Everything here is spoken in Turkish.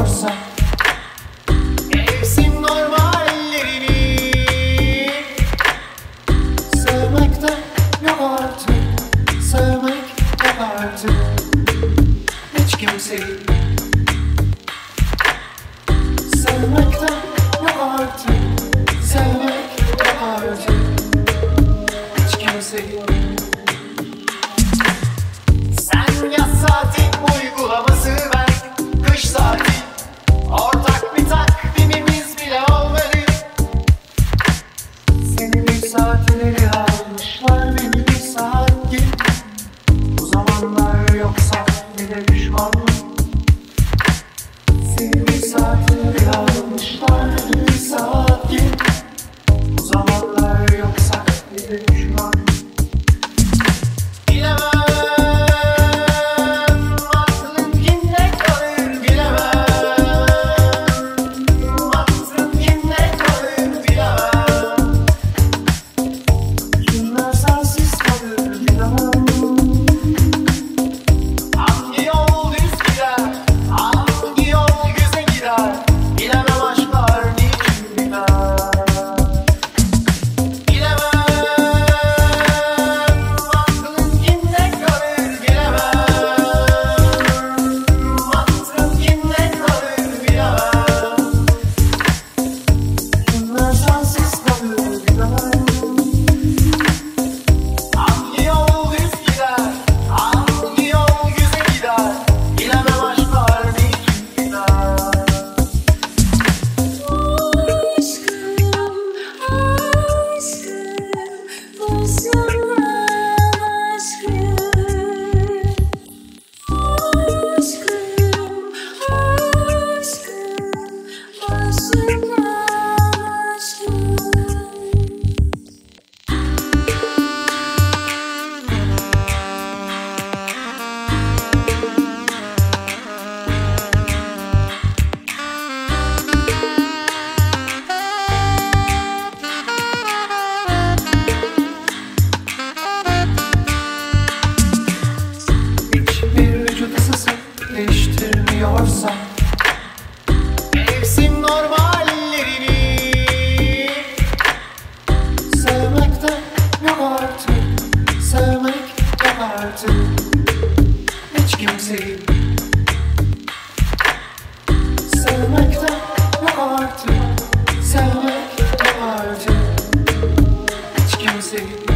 sevmiyorsa evsin normallerini. Sevmek de yok artık, sevmek yok artık hiç kimseyi. Sevmek de yok artık, sevmek yok artık hiç kimseyi. Sen yaz saati uygulaması, ben kış saati. Ortak bir takvimimiz bile olmadı. Senin bir saatleri almışlar, benim bir saat gibi. Bu zamanlar yoksa bir de düşmanlık. Senin bir saatleri almışlar, benim bir saat gibi. Bu zamanlar yoksa bir de düşmanlık. Değiştirmiyorsa evsin normallerini. Sevmek de yok artık, sevmek yok artık hiç kimseyi. Sevmek de yok artık, sevmek yok artık hiç kimseyi.